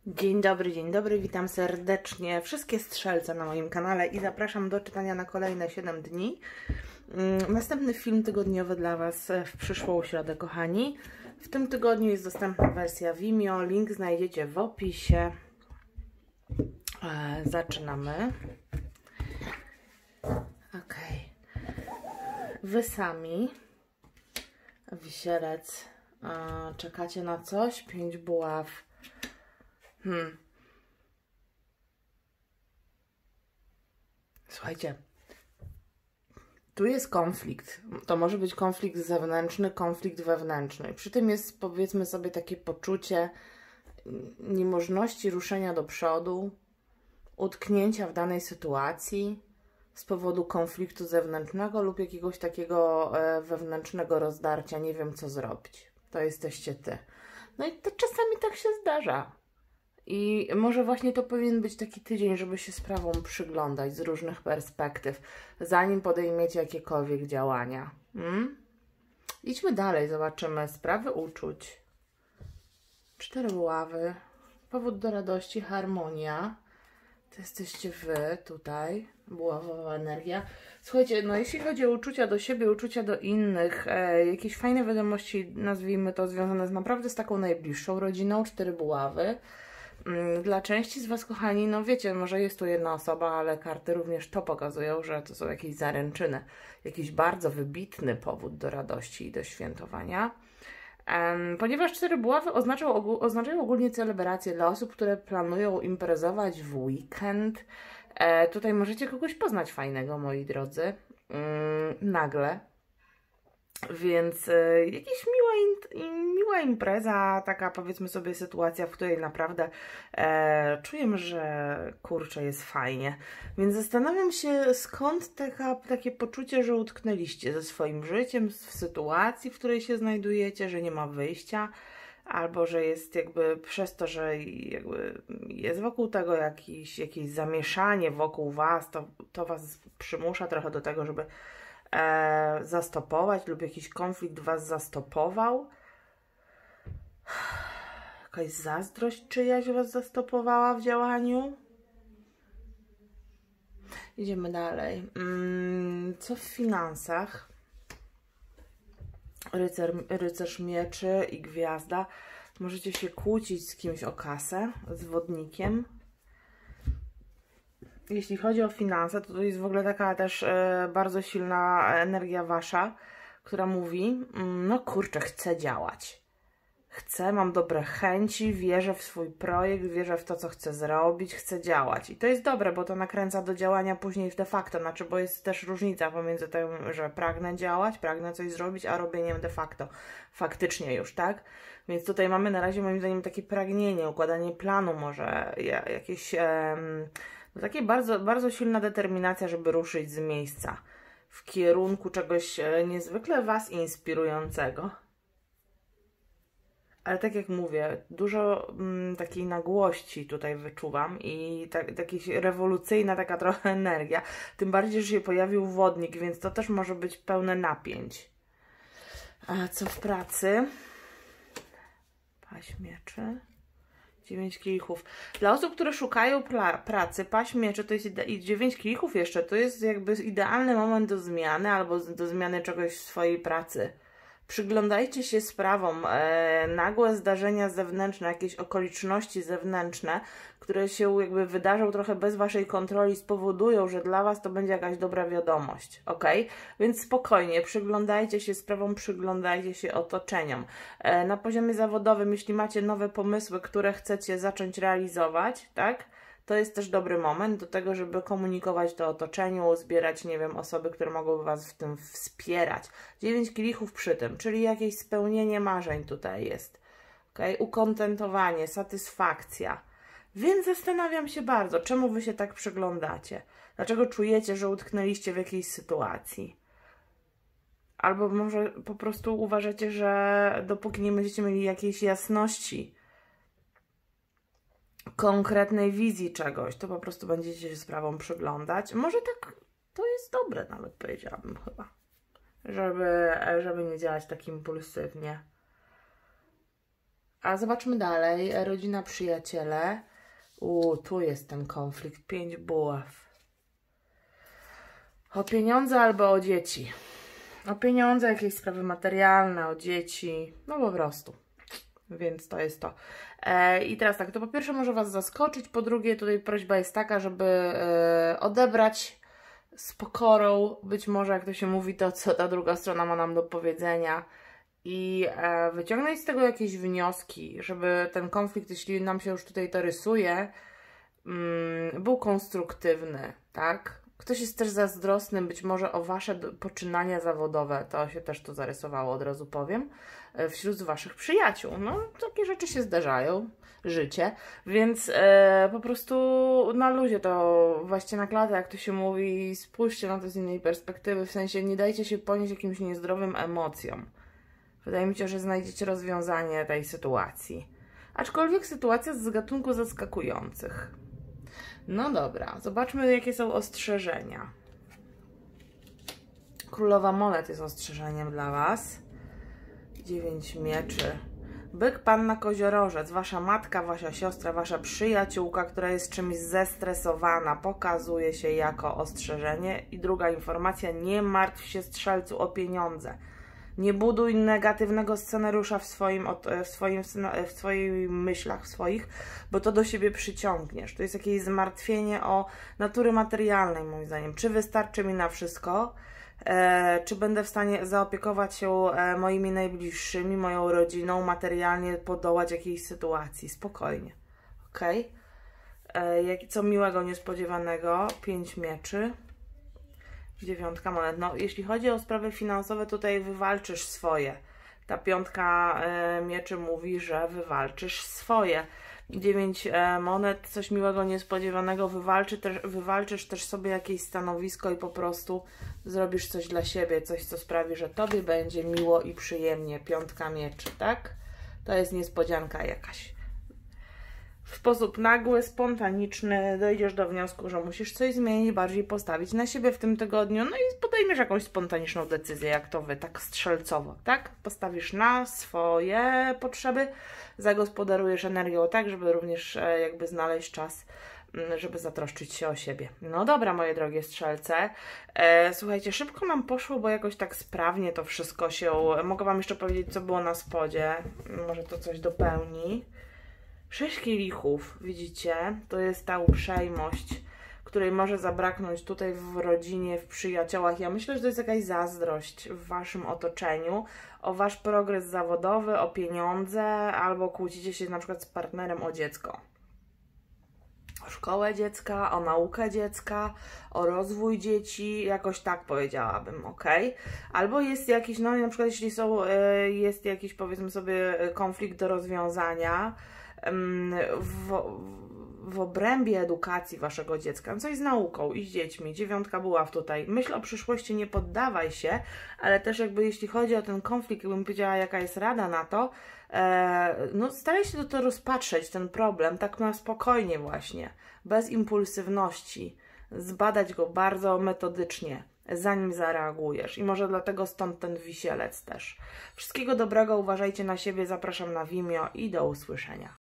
Dzień dobry, witam serdecznie wszystkie strzelce na moim kanale i zapraszam do czytania na kolejne 7 dni. Następny film tygodniowy dla Was w przyszłą środę, kochani. W tym tygodniu jest dostępna wersja Vimeo, link znajdziecie w opisie. Zaczynamy. Ok. Wy sami, Wisielec, czekacie na coś? 5 buław. Słuchajcie, tu jest konflikt. To może być konflikt zewnętrzny, konflikt wewnętrzny. Przy tym jest, powiedzmy sobie, takie poczucie niemożności ruszenia do przodu, utknięcia w danej sytuacji z powodu konfliktu zewnętrznego lub jakiegoś takiego wewnętrznego rozdarcia. Nie wiem, co zrobić. To jesteście ty. No i to czasami tak się zdarza. I może właśnie to powinien być taki tydzień, żeby się sprawom przyglądać z różnych perspektyw, zanim podejmiecie jakiekolwiek działania. Idźmy dalej, zobaczymy. Sprawy uczuć. 4 buławy. Powód do radości, harmonia. To jesteście wy tutaj. Buławowa energia. Słuchajcie, no jeśli chodzi o uczucia do siebie, uczucia do innych, jakieś fajne wiadomości, nazwijmy to, związane naprawdę z taką najbliższą rodziną, 4 buławy. Dla części z Was, kochani, no wiecie, może jest tu jedna osoba, ale karty również to pokazują, że to są jakieś zaręczyny. Jakiś bardzo wybitny powód do radości i do świętowania. Ponieważ 4 buławy oznaczają ogólnie celebracje dla osób, które planują imprezować w weekend. Tutaj możecie kogoś poznać fajnego, moi drodzy. Nagle. Więc jakaś miła impreza, taka, powiedzmy sobie, sytuacja, w której naprawdę czujemy, że kurczę, jest fajnie. Więc zastanawiam się, skąd takie poczucie, że utknęliście ze swoim życiem, w sytuacji, w której się znajdujecie, że nie ma wyjścia, albo że jest jakby przez to, że jakby jest wokół tego jakieś zamieszanie wokół Was, to Was przymusza trochę do tego, żeby zastopować, lub jakiś konflikt Was zastopował. Jakaś zazdrość czyjaś Was zastopowała w działaniu. Idziemy dalej. Co w finansach? Rycerz mieczy i gwiazda. Możecie się kłócić z kimś o kasę, z wodnikiem. Jeśli chodzi o finanse, to jest w ogóle taka też bardzo silna energia Wasza, która mówi, no kurczę, chcę działać. Mam dobre chęci, wierzę w swój projekt, wierzę w to, co chcę zrobić, chcę działać. I to jest dobre, bo to nakręca do działania później de facto, znaczy, bo jest też różnica pomiędzy tym, że pragnę działać, pragnę coś zrobić, a robieniem de facto. Faktycznie już, tak? Więc tutaj mamy na razie, moim zdaniem, takie pragnienie, układanie planu, może jakieś... Takie bardzo, bardzo silna determinacja, żeby ruszyć z miejsca w kierunku czegoś niezwykle Was inspirującego. Ale tak jak mówię, dużo takiej nagłości tutaj wyczuwam i jakaś rewolucyjna taka trochę energia. Tym bardziej, że się pojawił wodnik, więc to też może być pełne napięć. A co w pracy? Paź mieczy. 9 kielichów. Dla osób, które szukają pracy, paź mieczy to jest i 9 kielichów jeszcze, to jest jakby idealny moment do zmiany albo do zmiany czegoś w swojej pracy. Przyglądajcie się sprawom, nagłe zdarzenia zewnętrzne, jakieś okoliczności zewnętrzne, które się jakby wydarzą trochę bez Waszej kontroli, spowodują, że dla Was to będzie jakaś dobra wiadomość, ok? Więc spokojnie, przyglądajcie się sprawom, przyglądajcie się otoczeniom. Na poziomie zawodowym, jeśli macie nowe pomysły, które chcecie zacząć realizować, tak? To jest też dobry moment do tego, żeby komunikować to otoczeniu, zbierać, nie wiem, osoby, które mogłyby Was w tym wspierać. 9 kielichów przy tym, czyli jakieś spełnienie marzeń tutaj jest. Okay? Ukontentowanie, satysfakcja. Więc zastanawiam się bardzo, czemu Wy się tak przyglądacie? Dlaczego czujecie, że utknęliście w jakiejś sytuacji? Albo może po prostu uważacie, że dopóki nie będziecie mieli jakiejś jasności, konkretnej wizji czegoś, to po prostu będziecie się sprawą przyglądać. Może tak, to jest dobre nawet, powiedziałabym chyba, żeby nie działać tak impulsywnie. A zobaczmy dalej. Rodzina, przyjaciele. Tu jest ten konflikt. 5 buław. O pieniądze albo o dzieci. O pieniądze, jakieś sprawy materialne, o dzieci. No po prostu. Więc to jest to. I teraz tak, to po pierwsze może Was zaskoczyć, po drugie tutaj prośba jest taka, żeby odebrać z pokorą, być może jak to się mówi, to co ta druga strona ma nam do powiedzenia i wyciągnąć z tego jakieś wnioski, żeby ten konflikt, jeśli nam się już tutaj to rysuje, był konstruktywny, tak? Ktoś jest też zazdrosny być może o Wasze poczynania zawodowe, to się też tu zarysowało, od razu powiem, wśród Waszych przyjaciół. No, takie rzeczy się zdarzają, życie, więc po prostu na luzie to właśnie na klatę, jak to się mówi, spójrzcie na to z innej perspektywy, w sensie nie dajcie się ponieść jakimś niezdrowym emocjom. Wydaje mi się, że znajdziecie rozwiązanie tej sytuacji. Aczkolwiek sytuacja z gatunku zaskakujących. No dobra, zobaczmy jakie są ostrzeżenia. Królowa monet jest ostrzeżeniem dla Was. 9 mieczy. Byk, panna, koziorożec. Wasza matka, Wasza siostra, Wasza przyjaciółka, która jest czymś zestresowana, pokazuje się jako ostrzeżenie. I druga informacja, nie martw się, strzelcu, o pieniądze. Nie buduj negatywnego scenariusza w swoich myślach, bo to do siebie przyciągniesz. To jest jakieś zmartwienie o natury materialnej, moim zdaniem. Czy wystarczy mi na wszystko? Czy będę w stanie zaopiekować się moimi najbliższymi, moją rodziną, materialnie podołać jakiejś sytuacji? Spokojnie. Ok? Co miłego, niespodziewanego? 5 mieczy. 9 monet. No, jeśli chodzi o sprawy finansowe, tutaj wywalczysz swoje. Ta 5 mieczy mówi, że wywalczysz swoje. 9 monet, coś miłego, niespodziewanego, wywalczysz też sobie jakieś stanowisko i po prostu zrobisz coś dla siebie, coś, co sprawi, że Tobie będzie miło i przyjemnie. 5 mieczy, tak? To jest niespodzianka jakaś. W sposób nagły, spontaniczny dojdziesz do wniosku, że musisz coś zmienić, bardziej postawić na siebie w tym tygodniu, no i podejmiesz jakąś spontaniczną decyzję, jak to Wy, tak strzelcowo, tak? Postawisz na swoje potrzeby, zagospodarujesz energią tak, żeby również jakby znaleźć czas, żeby zatroszczyć się o siebie. No dobra, moje drogie strzelce. Słuchajcie, szybko nam poszło, bo jakoś tak sprawnie to wszystko się... Mogę Wam jeszcze powiedzieć, co było na spodzie. Może to coś dopełni. 6 kielichów, widzicie? To jest ta uprzejmość, której może zabraknąć tutaj w rodzinie, w przyjaciołach. Ja myślę, że to jest jakaś zazdrość w Waszym otoczeniu o Wasz progres zawodowy, o pieniądze, albo kłócicie się na przykład z partnerem o dziecko. O szkołę dziecka, o naukę dziecka, o rozwój dzieci, jakoś tak powiedziałabym, ok? Albo jest jakiś, no na przykład jeśli jest jakiś, powiedzmy sobie, konflikt do rozwiązania, w obrębie edukacji Waszego dziecka, coś z nauką i z dziećmi. 9 buław tutaj. Myśl o przyszłości, nie poddawaj się, ale też jakby jeśli chodzi o ten konflikt, jakbym powiedziała, jaka jest rada na to, no staraj się to rozpatrzeć, ten problem, tak na spokojnie właśnie, bez impulsywności, zbadać go bardzo metodycznie, zanim zareagujesz. I może dlatego stąd ten wisielec też. Wszystkiego dobrego, uważajcie na siebie, zapraszam na Vimeo i do usłyszenia.